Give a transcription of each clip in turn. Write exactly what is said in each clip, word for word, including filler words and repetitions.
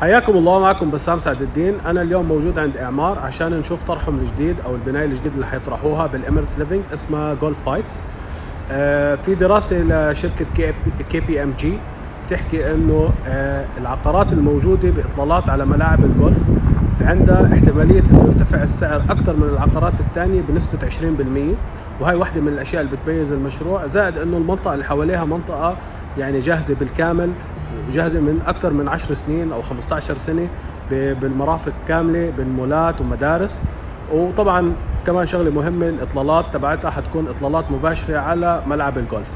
حياكم الله، معكم بسام سعد الدين. انا اليوم موجود عند اعمار عشان نشوف طرحهم الجديد او البنايه الجديد اللي حيطرحوها بالاميريتس ليفينج اسمها جولف هايتس. آه في دراسه لشركه كي بي ام جي بتحكي انه آه العقارات الموجوده باطلالات على ملاعب الجولف عندها احتماليه انه يرتفع السعر اكثر من العقارات الثانيه بنسبه عشرين بالمئة، وهي واحده من الاشياء اللي بتميز المشروع. زائد انه المنطقه اللي حواليها منطقه يعني جاهزه بالكامل، جاهزه من اكثر من عشر سنين او خمسة عشر سنه بالمرافق كامله بالمولات ومدارس. وطبعا كمان شغله مهمه، الاطلالات تبعتها حتكون اطلالات مباشره على ملعب الجولف.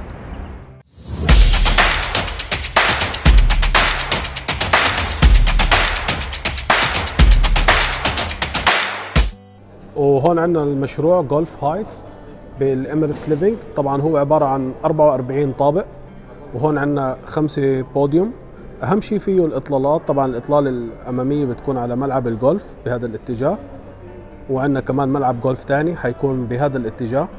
وهون عندنا المشروع جولف هايتس بالاميريتس ليفينج. طبعا هو عباره عن أربعة وأربعين طابق، وهون عندنا خمسه بوديوم. اهم شيء فيه الاطلالات. طبعا الاطلال الاماميه بتكون على ملعب الجولف بهذا الاتجاه، وعندنا كمان ملعب جولف ثاني حيكون بهذا الاتجاه.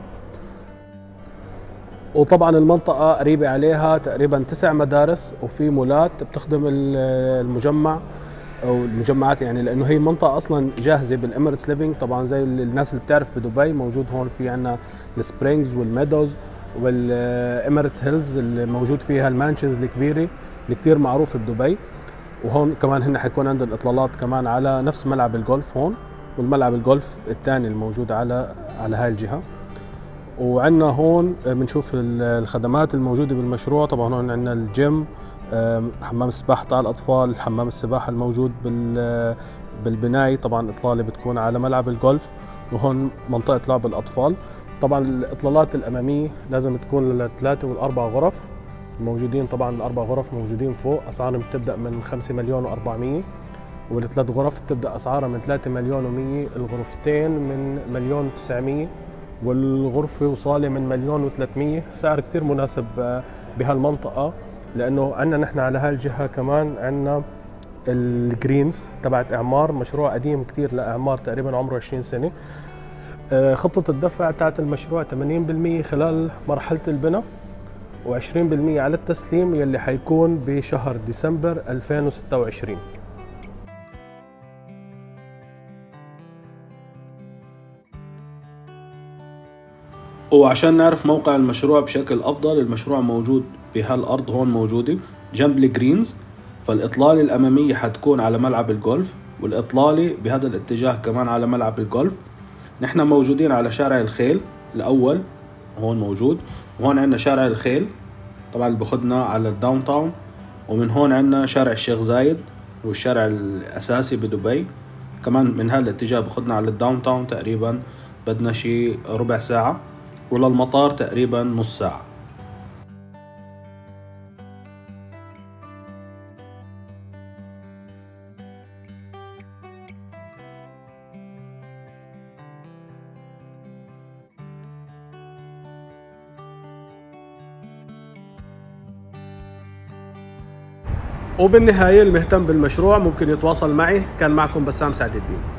وطبعا المنطقه قريبه عليها تقريبا تسع مدارس، وفي مولات بتخدم المجمع او المجمعات، يعني لانه هي منطقه اصلا جاهزه بالاميريتس ليفينج. طبعا زي الناس اللي بتعرف بدبي موجود هون في عندنا السبرينجز والميدوز والاميريت هيلز اللي موجود فيها المانشنز الكبيره اللي كثير معروفه بدبي. وهون كمان هن حيكون عندهم اطلالات كمان على نفس ملعب الجولف هون، والملعب الجولف الثاني الموجود على على هاي الجهه. وعندنا هون بنشوف الخدمات الموجوده بالمشروع. طبعا هون عندنا الجيم، حمام السباحه تاع الاطفال، حمام السباحه الموجود بالبنايه. طبعا اطلاله بتكون على ملعب الجولف، وهون منطقه لعب الاطفال. طبعا الاطلالات الاماميه لازم تكون للثلاثه والاربع غرف موجودين. طبعا الاربع غرف موجودين فوق، اسعارهم بتبدا من خمسة مليون وأربعمية، والثلاث غرف بتبدا اسعارها من ثلاثة مليون ومية، الغرفتين من مليون وتسعمية، والغرفه وصاله من مليون وثلاثمية. سعر كثير مناسب بهالمنطقه، لانه عندنا نحن على هاي الجهه كمان عندنا الجرينز تبعت اعمار، مشروع قديم كثير لاعمار تقريبا عمره عشرين سنه. خطه الدفع تاعت المشروع ثمانين بالمئة خلال مرحله البناء، وعشرين بالمئة على التسليم يلي حيكون بشهر ديسمبر ألفين وستة وعشرين. وعشان نعرف موقع المشروع بشكل أفضل، المشروع موجود بهالأرض هون موجودة جنب الجرينز. فالإطلالة الأمامية حتكون على ملعب الجولف، والإطلالة بهذا الاتجاه كمان على ملعب الجولف. نحن موجودين على شارع الخيل الأول هون موجود، وهون عندنا شارع الخيل طبعا اللي بخدنا على الداون تاون. ومن هون عندنا شارع الشيخ زايد والشارع الأساسي بدبي، كمان من هالاتجاه بخدنا على الداون تاون تقريبا بدنا شي ربع ساعة، وللمطار تقريبا نص ساعة. وبالنهاية المهتم بالمشروع ممكن يتواصل معي. كان معكم بسام سعد الدين.